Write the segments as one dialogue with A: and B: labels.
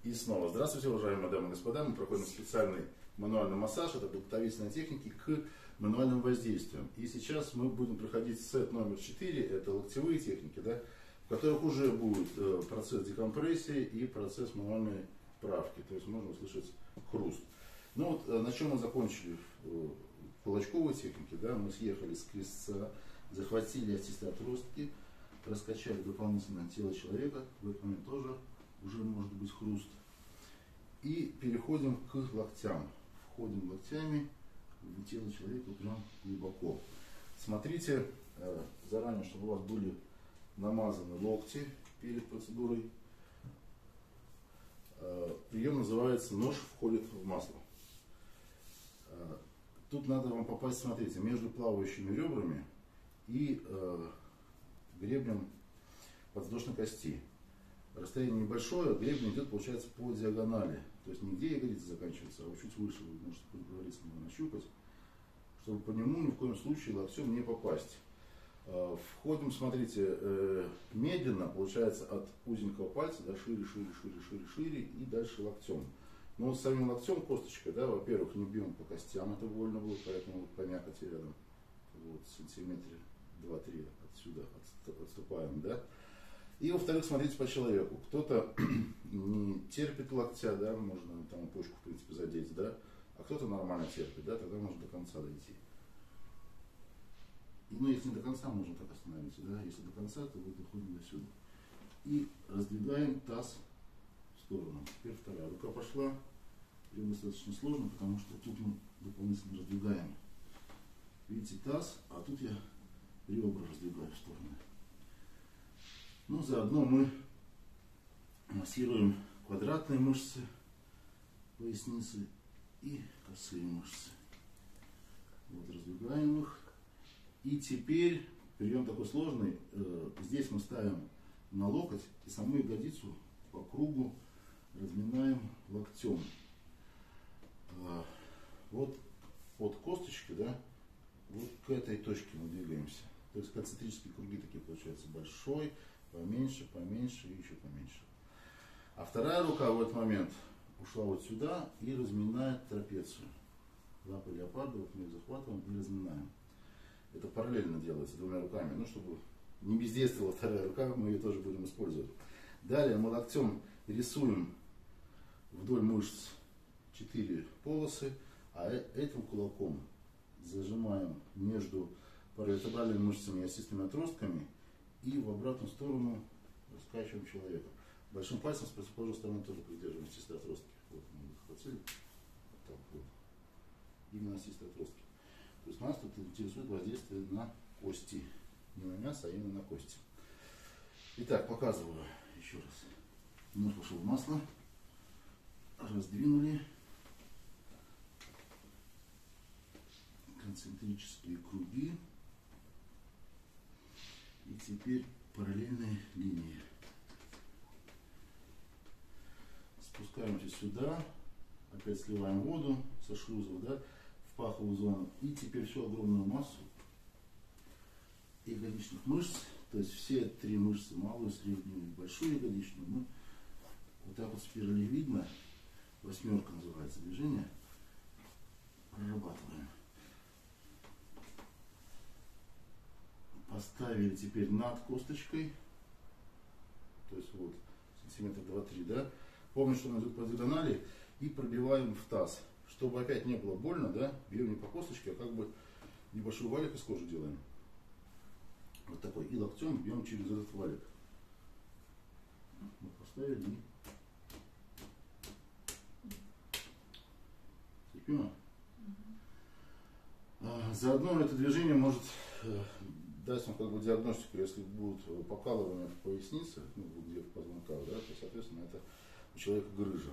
A: И снова здравствуйте, уважаемые дамы и господа. Мы проходим специальный мануальный массаж. Это подготовительные техники к мануальным воздействиям. И сейчас мы будем проходить сет номер 4. Это локтевые техники, да, в которых уже будет процесс декомпрессии и процесс мануальной правки. То есть можно услышать хруст. Ну вот на чем мы закончили в кулачковой технике. Да, мы съехали с крестца, захватили остистые отростки, раскачали дополнительно тело человека. В этот момент тоже уже может быть хруст. И переходим к локтям. Входим локтями в тело человека прям глубоко. Смотрите заранее, чтобы у вас были намазаны локти перед процедурой. Прием называется «Нож входит в масло». Тут надо вам попасть, смотрите, между плавающими ребрами и гребнем подвздошной кости. Расстояние небольшое, гребень идет, получается, по диагонали. То есть не где ягодица заканчивается, а вот чуть выше вы можете приблизиться, нащупать, чтобы по нему ни в коем случае локтем не попасть. Входим, смотрите, медленно, получается, от узенького пальца, да, шире, шире, шире, шире, шире и дальше локтем. Но с самим локтем, косточкой, да, во-первых, не бьем по костям, это больно будет, поэтому вот по мякоти рядом, вот, сантиметре 2-3 отсюда отступаем, да. И во-вторых, смотрите по человеку. Кто-то не терпит локтя, да, можно там почку, в принципе, задеть, да, а кто-то нормально терпит, да, тогда можно до конца дойти. Ну, если не до конца, можно так остановиться, да, если до конца, то мы доходим до сюда. И раздвигаем таз в сторону. Теперь вторая рука пошла. И достаточно сложно, потому что тут мы дополнительно раздвигаем. Видите, таз, а тут я ребра раздвигаю в сторону. Ну, заодно мы массируем квадратные мышцы поясницы и косые мышцы. Вот, раздвигаем их. И теперь прием такой сложный. Здесь мы ставим на локоть и саму ягодицу по кругу разминаем локтем. Вот от косточки, да, вот к этой точке мы двигаемся. То есть концентрические круги такие получаются. Большой, поменьше, поменьше и еще поменьше. А вторая рука в этот момент ушла вот сюда и разминает трапецию. Лапы леопарда, вот мы их захватываем и разминаем. Это параллельно делается двумя руками. Ну, чтобы не бездействовала вторая рука, мы ее тоже будем использовать. Далее мы локтем рисуем вдоль мышц 4 полосы, а этим кулаком зажимаем между паравертебральными мышцами и остистыми отростками и в обратную сторону раскачиваем человека. Большим пальцем с противоположной стороны тоже придерживаем остистые отростки. Вот мы их хотели. Вот так вот. Именно остистые отростки. То есть нас тут интересует воздействие на кости. Не на мясо, а именно на кости. Итак, показываю еще раз. Нож пошел в масло. Раздвинули. Концентрические круги. И теперь параллельные линии. Спускаемся сюда. Опять сливаем воду со шлюзов, да, в паховую зону. И теперь всю огромную массу ягодичных мышц, то есть все 3 мышцы, малую, среднюю и большую ягодичную, мы вот так вот спиралевидно, восьмерка называется движение, прорабатываем. Поставили теперь над косточкой, то есть вот сантиметр 2-3, да. Помню, что он идет по диагонали, и пробиваем в таз. Чтобы опять не было больно, да, бьем не по косточке, а как бы небольшой валик из кожи делаем. Вот такой. И локтем бьем через этот валик. Мы поставили и терпимо. Заодно это движение может дать вам как бы диагностику, если будут покалывания в пояснице, ну, где в позвонках, да, то, соответственно, это у человека грыжа.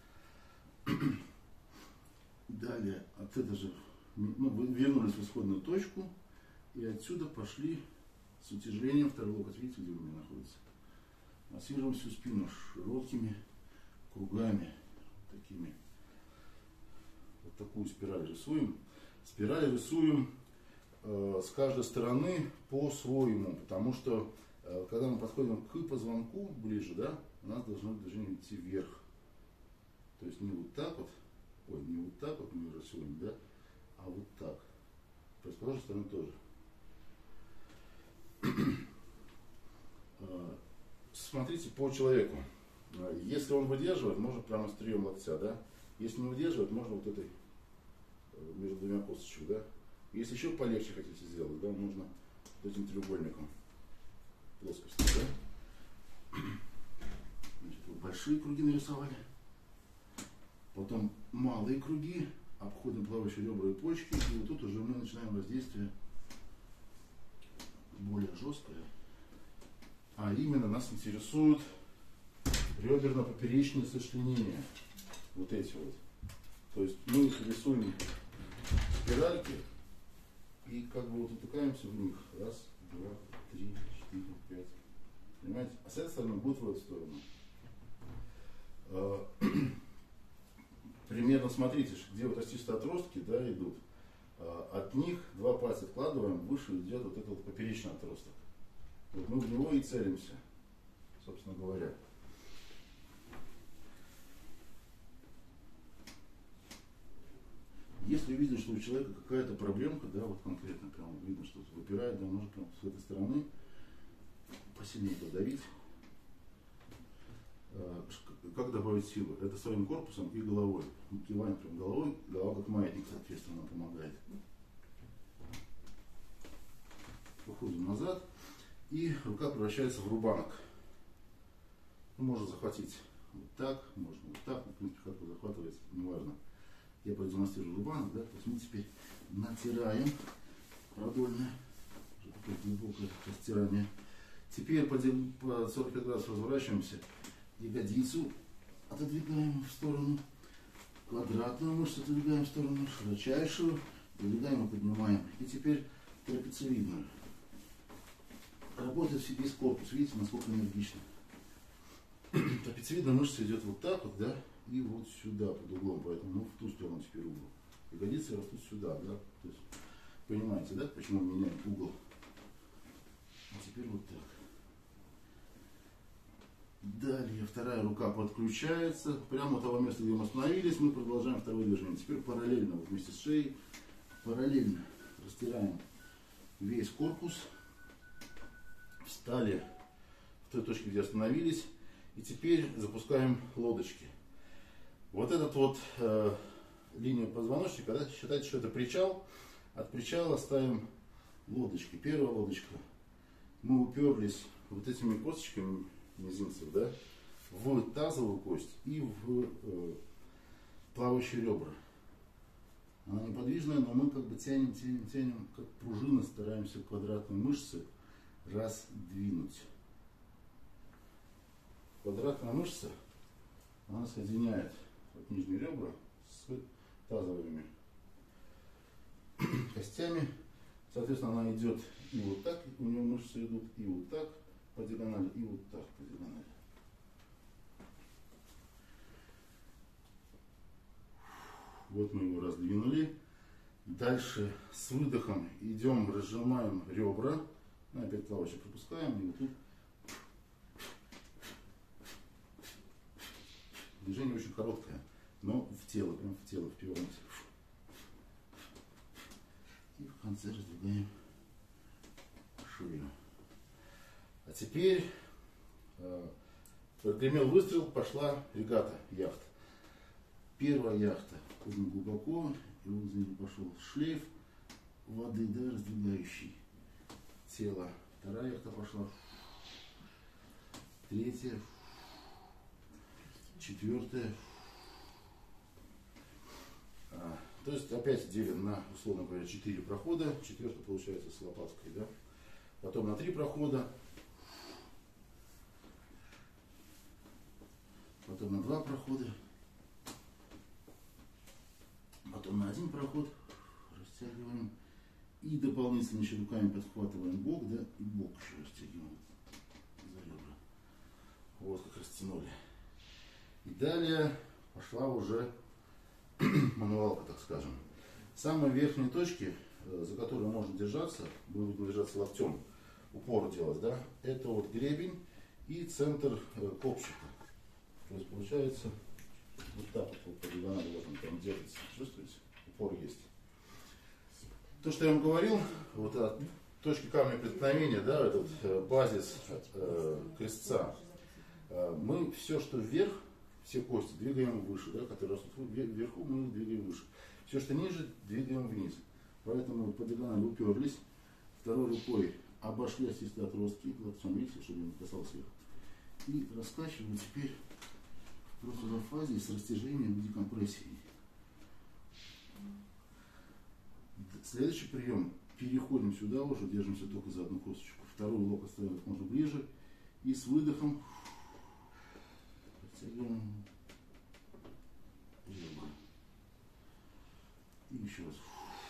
A: Далее от этого же, ну, вернулись в исходную точку и отсюда пошли с утяжелением второй локоть. Видите, где у меня находится? Массируем всю спину широкими кругами, такими. Вот такую спираль рисуем. Спираль рисуем с каждой стороны по-своему, потому что когда мы подходим к позвонку ближе, да, у нас должно движение идти вверх. То есть не вот так вот, ой, не вот так вот мы рисуем, да, а вот так. С противоположной стороны тоже. Смотрите по человеку. Если он выдерживает, можно прямо острием локтя, да. Если не выдерживает, можно вот этой между двумя косточек, да. Если еще полегче хотите сделать, да, можно вот этим треугольником плоскости, да. Значит, вот большие круги нарисовали. Потом малые круги, обходим плавающие ребра и почки, и вот тут уже мы начинаем воздействие более жесткое. А именно нас интересуют реберно-поперечные сочленения. Вот эти вот. То есть мы их рисуем спиральки и как бы вот утыкаемся в них. Раз, два, три, четыре, пять. Понимаете? А с этой стороны будет в эту сторону. Примерно смотрите, где вот остистые отростки, да, идут. От них два пальца вкладываем, выше идет вот этот вот поперечный отросток. Вот мы в него и целимся, собственно говоря. Если видно, что у человека какая-то проблемка, да, вот конкретно прям видно, что выпирает, да, можно прям с этой стороны посильнее подавить. Как добавить силу? Это своим корпусом и головой. Мы киваем прям головой, голова как маятник, соответственно, помогает. Уходим назад, и рука превращается в рубанок. Можно захватить вот так, можно вот так, в принципе, как вы захватываете, неважно. Я продемонстрирую рубанок, да, то есть мы теперь натираем продольное, такое глубокое растирание. Теперь по 45 градусов разворачиваемся, ягодицу отодвигаем в сторону, квадратную мышцу отодвигаем в сторону, широчайшую, выдвигаем и поднимаем. И теперь трапециевидную. Работает весь корпус, видите, насколько энергично. Трапециевидная мышца идет вот так вот, да, и вот сюда под углом, поэтому мы в ту сторону теперь угол. Ягодицы растут сюда, да, то есть, понимаете, да, почему мы меняем угол. А теперь вот так. Далее вторая рука подключается, прямо от того места, где мы остановились, мы продолжаем второе движение. Теперь параллельно, вот вместе с шеей, параллельно растираем весь корпус, встали в той точке, где остановились, и теперь запускаем лодочки. Вот этот вот линия позвоночника, да, считайте, что это причал. От причала ставим лодочки. Первая лодочка. Мы уперлись вот этими косточками мизинцев, да, в тазовую кость и в плавающие ребра. Она неподвижная, но мы как бы тянем, как пружина, стараемся квадратные мышцы раздвинуть. Квадратная мышца, она соединяет вот нижние ребра с тазовыми костями. Соответственно, она идет и вот так, у нее мышцы идут, и вот так по диагонали, и вот так по диагонали. Вот мы его раздвинули. Дальше с выдохом идем, разжимаем ребра. Опять плавающий пропускаем, и вот тут движение очень короткое, но в тело, прям в тело впиваемся. И в конце раздвигаем шею. А теперь прогремел выстрел, пошла регата, яхта. Первая яхта, ходим глубоко, и вот здесь пошел шлейф воды, да, раздвигающий тело. Вторая яхта пошла. Третья. Четвертая. То есть опять делим на, условно говоря, 4 прохода. Четвертая получается с лопаткой, да. Потом на 3 прохода. Потом на 2 прохода. Потом на 1 проход. Растягиваем. И дополнительно еще руками подхватываем бок, да, и бок еще растягиваем за ребра. Вот как растянули. И далее пошла уже мануалка, так скажем. Самые верхние точки, за которые можно держаться, мы будем держаться локтем, упор делать, да, это вот гребень и центр копчика. То есть получается Вот так вот по диагонали вот он там держится. Чувствуете? Упор есть. То, что я вам говорил, вот от точки камня преткновения, да, этот базис крестца, мы все, что вверх, все кости двигаем выше, да, которые растут вверху, мы их двигаем выше. Все, что ниже, двигаем вниз. Поэтому по диагонали уперлись, второй рукой обошли остистые отростки, видите, чтобы не касался их, и раскачиваем теперь в противофазе с растяжением и декомпрессией. Следующий прием. Переходим сюда уже, держимся только за одну косточку. Вторую локоть ставим как можно ближе. И с выдохом подтягиваем. И еще раз.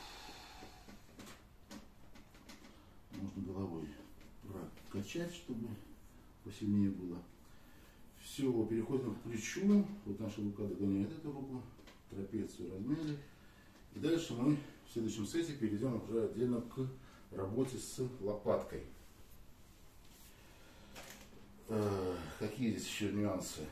A: Можно головой прокачать, чтобы посильнее было. Все, переходим к плечу. Вот наша рука догоняет эту руку. Трапецию размяли. И дальше мы в следующем сете перейдем уже отдельно к работе с лопаткой. Какие здесь еще нюансы?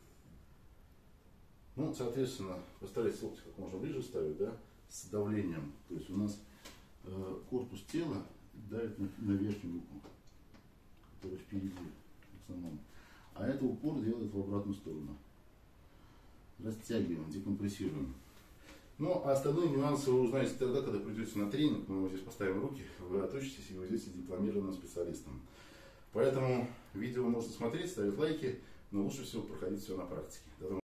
A: Ну, соответственно, постарайтесь локти как можно ближе ставить, да, с давлением. То есть у нас корпус тела давит на верхнюю руку, которая впереди в основном. А это упор делает в обратную сторону. Растягиваем, декомпрессируем. Ну, а остальные нюансы вы узнаете тогда, когда придете на тренинг, мы вот здесь поставим руки, вы отучитесь и вы будете дипломированным специалистом. Поэтому видео можно смотреть, ставить лайки, но лучше всего проходить все на практике.